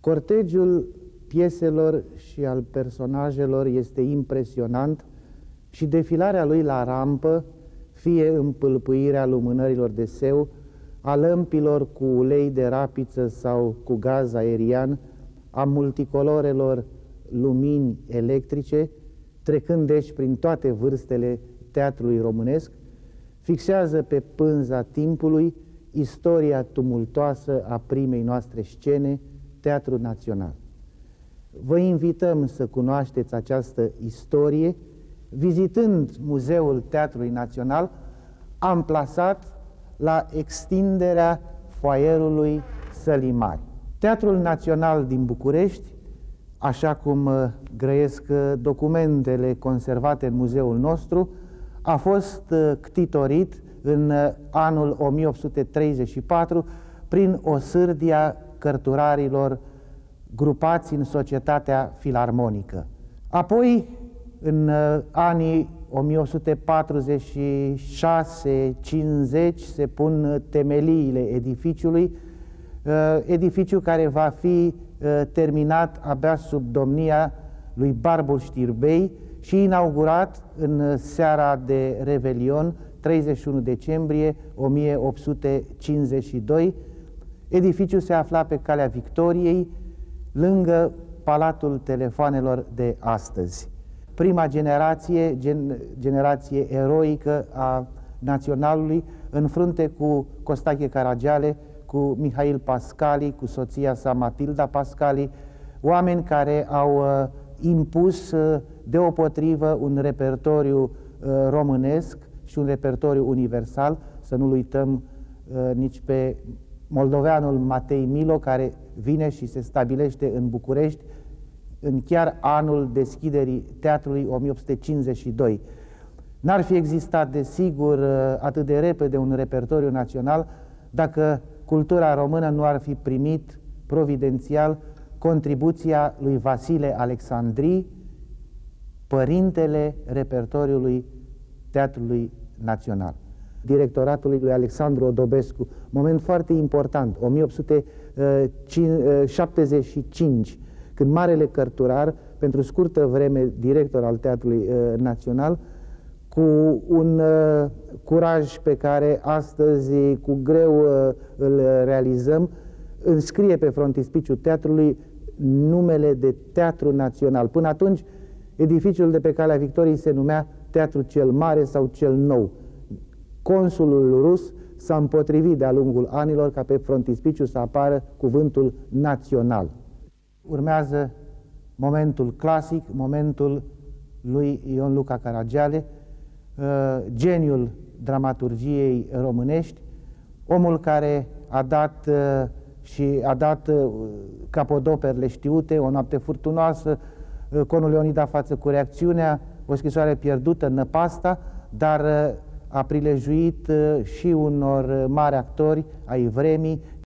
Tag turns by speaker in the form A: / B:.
A: Cortegiul pieselor și al personajelor este impresionant și defilarea lui la rampă, fie împâlpâirea lumânărilor de seu, a lămpilor cu ulei de rapiță sau cu gaz aerian, a multicolorelor lumini electrice, trecând deci prin toate vârstele teatrului românesc, fixează pe pânza timpului istoria tumultoasă a primei noastre scene, Teatrul Național. Vă invităm să cunoașteți această istorie vizitând Muzeul Teatrului Național, amplasat la extinderea foaierului Sălii Mari. Teatrul Național din București, așa cum grăiesc documentele conservate în muzeul nostru, a fost ctitorit în anul 1834 prin o sârdia cărturarilor grupați în Societatea Filarmonică. Apoi, în anii 1846-50 se pun temeliile edificiului, edificiu care va fi terminat abia sub domnia lui Barbul Știrbei și inaugurat în seara de Revelion, 31 decembrie 1852. Edificiul se afla pe Calea Victoriei, lângă Palatul Telefoanelor de astăzi. Prima generație eroică a Naționalului, în frunte cu Costache Caragiale, cu Mihail Pascali, cu soția sa Matilda Pascali, oameni care au impus deopotrivă un repertoriu românesc și un repertoriu universal. Să nu-l uităm nici pe moldoveanul Matei Milo, care vine și se stabilește în București în chiar anul deschiderii teatrului 1852. N-ar fi existat, desigur, atât de repede un repertoriu național dacă cultura română nu ar fi primit providențial contribuția lui Vasile Alexandri, părintele repertoriului Teatrului Național. Directoratului lui Alexandru Odobescu, moment foarte important, 1875, când marele cărturar, pentru scurtă vreme director al Teatrului Național, cu un curaj pe care astăzi cu greu îl realizăm, înscrie pe frontispiciul teatrului numele de Teatru Național. Până atunci, edificiul de pe Calea Victoriei se numea Teatru cel Mare sau cel Nou. Consulul rus s-a împotrivit de-a lungul anilor ca pe frontispiciu să apară cuvântul național. Urmează momentul clasic, momentul lui Ion Luca Caragiale, geniul dramaturgiei românești, omul care a dat capodoperele știute, O noapte furtunoasă, Conul Leonida față cu reacțiunea, O scrisoare pierdută, Năpasta, dar a prilejuit și unor mari actori ai vremii,